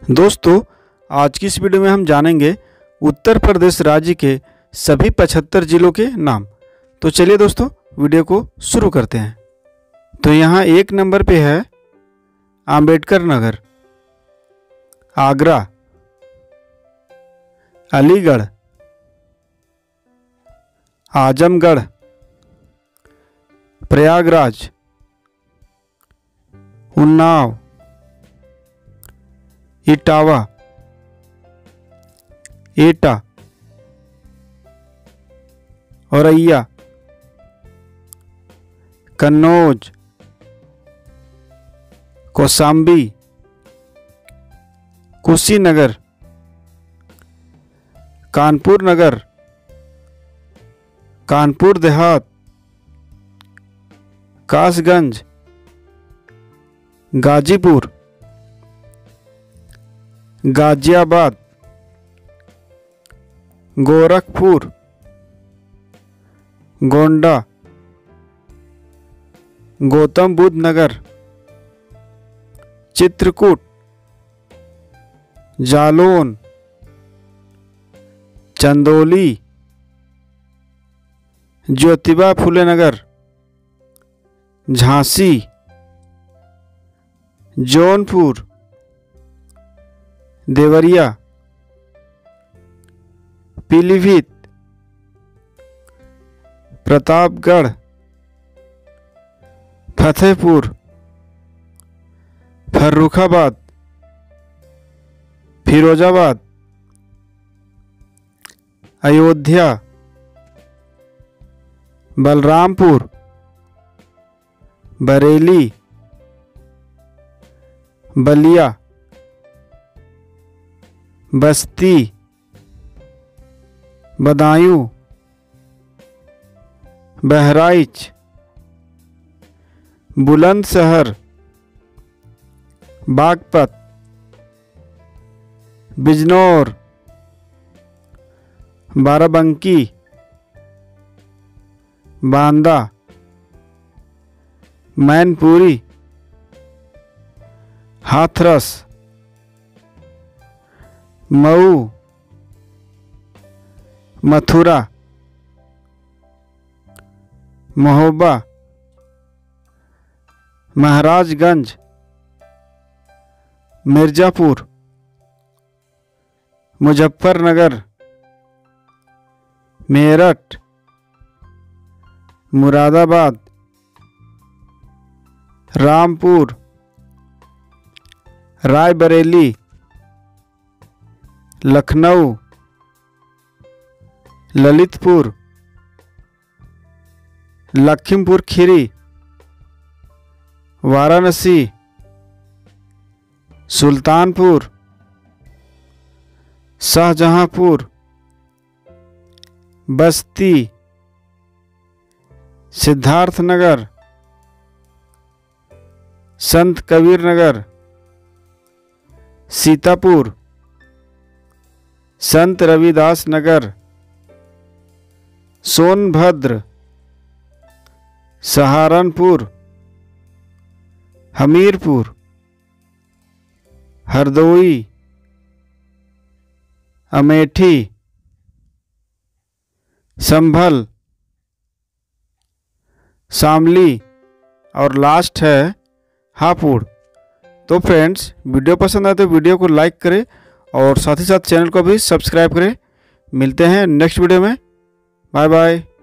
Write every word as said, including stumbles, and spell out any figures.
दोस्तों, आज की इस वीडियो में हम जानेंगे उत्तर प्रदेश राज्य के सभी पचहत्तर जिलों के नाम। तो चलिए दोस्तों, वीडियो को शुरू करते हैं। तो यहाँ एक नंबर पे है अंबेडकर नगर, आगरा, अलीगढ़, आजमगढ़, प्रयागराज, उन्नाव, इटावा, एटा, औरैया, कन्नौज, कौशाम्बी, कुशीनगर, कानपुर नगर, कानपुर देहात, कासगंज, गाजीपुर, गाजियाबाद, गोरखपुर, गोंडा, गौतम बुद्ध नगर, चित्रकूट, जालौन, चंदौली, ज्योतिबा फुले नगर, झांसी, जौनपुर, देवरिया, पीलीभीत, प्रतापगढ़, फतेहपुर, फर्रुखाबाद, फिरोजाबाद, अयोध्या, बलरामपुर, बरेली, बलिया, बस्ती, बदायूं, बहराइच, बुलंदशहर, बागपत, बिजनौर, बाराबंकी, बांदा, मैनपुरी, हाथरस, मऊ, मथुरा, महोबा, महाराजगंज, मिर्जापुर, मुजफ्फरनगर, मेरठ, मुरादाबाद, रामपुर, रायबरेली, लखनऊ, ललितपुर, लखीमपुर खीरी, वाराणसी, सुल्तानपुर, शाहजहांपुर, बस्ती, सिद्धार्थनगर, संत कबीर नगर, सीतापुर, संत रविदास नगर, सोनभद्र, सहारनपुर, हमीरपुर, हरदोई, अमेठी, संभल, शामली और लास्ट है हापुड़। तो फ्रेंड्स, वीडियो पसंद आए तो वीडियो को लाइक करें और साथ ही साथ चैनल को भी सब्सक्राइब करें। मिलते हैं नेक्स्ट वीडियो में। Bye bye.